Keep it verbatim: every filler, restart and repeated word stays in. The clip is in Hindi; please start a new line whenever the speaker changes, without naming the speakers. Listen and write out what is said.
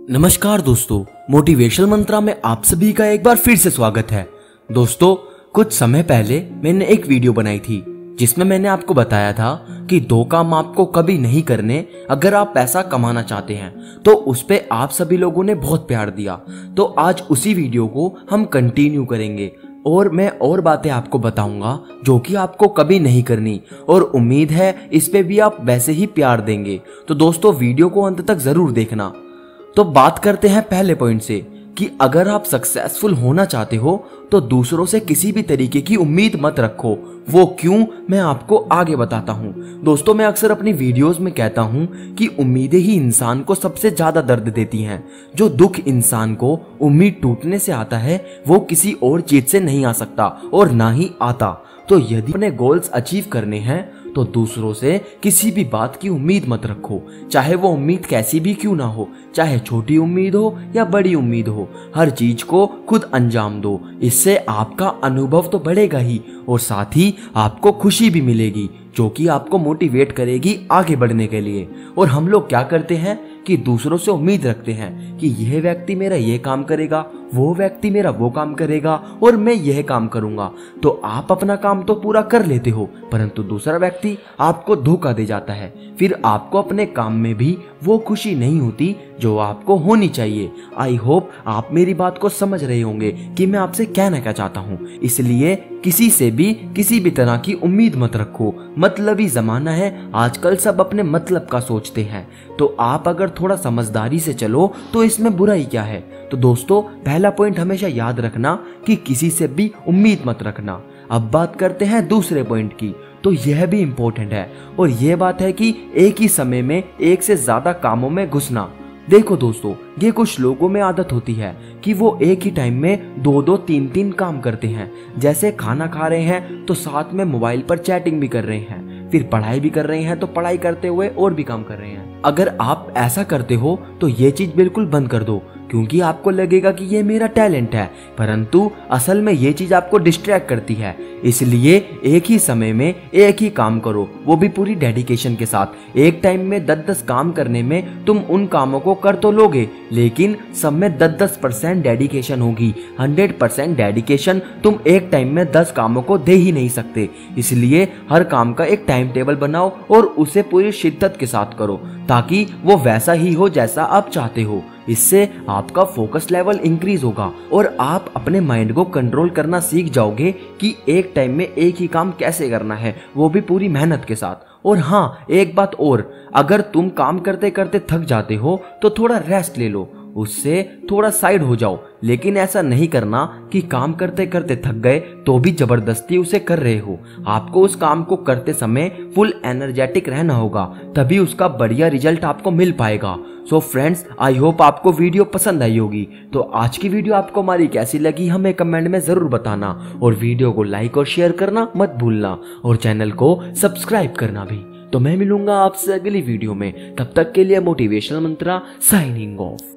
नमस्कार दोस्तों, मोटिवेशनल मंत्रा में आप सभी का एक बार फिर से स्वागत है। दोस्तों, कुछ समय पहले मैंने एक वीडियो बनाई थी जिसमें मैंने आपको बताया था कि दो काम आपको कभी नहीं करने अगर आप पैसा कमाना चाहते हैं। तो उस पे आप सभी लोगों ने बहुत प्यार दिया, तो आज उसी वीडियो को हम कंटिन्यू करेंगे और मैं और बातें आपको बताऊंगा जो कि आपको कभी नहीं करनी, और उम्मीद है इस पे भी आप वैसे ही प्यार देंगे। तो दोस्तों, वीडियो को अंत तक जरूर देखना। तो बात करते हैं पहले पॉइंट से कि अगर आप सक्सेसफुल होना चाहते हो तो दूसरों से किसी भी तरीके की उम्मीद मत रखो। वो क्यों, मैं आपको आगे बताता हूँ। दोस्तों, मैं अक्सर अपनी वीडियोस में कहता हूँ कि उम्मीदें ही इंसान को सबसे ज्यादा दर्द देती हैं। जो दुख इंसान को उम्मीद टूटने से आता है वो किसी और चीज से नहीं आ सकता और ना ही आता। तो यदि अपने गोल्स अचीव करने हैं तो दूसरों से किसी भी बात की उम्मीद मत रखो, चाहे वो उम्मीद कैसी भी क्यों ना हो, चाहे छोटी उम्मीद हो या बड़ी उम्मीद हो। हर चीज को खुद अंजाम दो। इससे आपका अनुभव तो बढ़ेगा ही और साथ ही आपको खुशी भी मिलेगी जो कि आपको मोटिवेट करेगी आगे बढ़ने के लिए। और हम लोग क्या करते हैं कि दूसरों से उम्मीद रखते हैं कि यह व्यक्ति मेरा यह काम करेगा, वो व्यक्ति मेरा वो काम करेगा और मैं यह काम करूंगा। तो आप अपना काम तो पूरा कर लेते हो परंतु दूसरा व्यक्ति आपको धोखा दे जाता है। फिर आपको अपने काम में भी वो खुशी नहीं होती जो आपको होनी चाहिए। आई होप आप मेरी बात को समझ रहे होंगे कि मैं आपसे कहना क्या चाहता हूँ। इसलिए किसी से भी किसी भी तरह की उम्मीद मत रखो। मतलबी जमाना है आजकल, सब अपने मतलब का सोचते हैं। तो आप अगर थोड़ा समझदारी से चलो तो इसमें बुराई क्या है। तो दोस्तों, पहला पॉइंट हमेशा याद रखना कि किसी से भी उम्मीद मत रखना। अब बात करते हैं दूसरे पॉइंट की, तो यह भी इम्पोर्टेंट है और यह बात है कि एक ही समय में एक से ज्यादा कामों में घुसना। देखो दोस्तों, ये कुछ लोगों में आदत होती है कि वो एक ही टाइम में दो दो तीन तीन काम करते हैं। जैसे खाना खा रहे हैं तो साथ में मोबाइल पर चैटिंग भी कर रहे हैं, फिर पढ़ाई भी कर रहे हैं तो पढ़ाई करते हुए और भी काम कर रहे हैं। अगर आप ऐसा करते हो तो ये चीज बिल्कुल बंद कर दो, क्योंकि आपको लगेगा कि ये मेरा टैलेंट है, परंतु असल में ये चीज आपको डिस्ट्रैक्ट करती है। इसलिए एक ही समय में एक ही काम करो, वो भी पूरी डेडिकेशन के साथ। एक टाइम में दस दस काम करने में तुम उन कामों को कर तो लोगे, लेकिन सब में दस दस परसेंट डेडिकेशन होगी। हंड्रेड परसेंट डेडिकेशन तुम एक टाइम में दस कामों को दे ही नहीं सकते। इसलिए हर काम का एक टाइम टेबल बनाओ और उसे पूरी शिद्दत के साथ करो ताकि वो वैसा ही हो जैसा आप चाहते हो। इससे आपका फोकस लेवल इंक्रीज होगा और आप अपने माइंड को कंट्रोल करना सीख जाओगे कि एक टाइम में एक ही काम कैसे करना है, वो भी पूरी मेहनत के साथ। और हाँ, एक बात और, अगर तुम काम करते करते थक जाते हो तो थोड़ा रेस्ट ले लो, उससे थोड़ा साइड हो जाओ। लेकिन ऐसा नहीं करना कि काम करते करते थक गए तो भी जबरदस्ती उसे कर रहे हो। आपको उस काम को करते समय फुल एनर्जेटिक रहना होगा, तभी उसका बढ़िया रिजल्ट आपको मिल पाएगा। सो फ्रेंड्स, आई होप आपको वीडियो पसंद आई होगी। तो आज की वीडियो आपको हमारी कैसी लगी हमें कमेंट में जरूर बताना, और वीडियो को लाइक और शेयर करना मत भूलना, और चैनल को सब्सक्राइब करना भी। तो मैं मिलूंगा आपसे अगली वीडियो में, तब तक के लिए मोटिवेशनल मंत्रा साइनिंग ऑफ।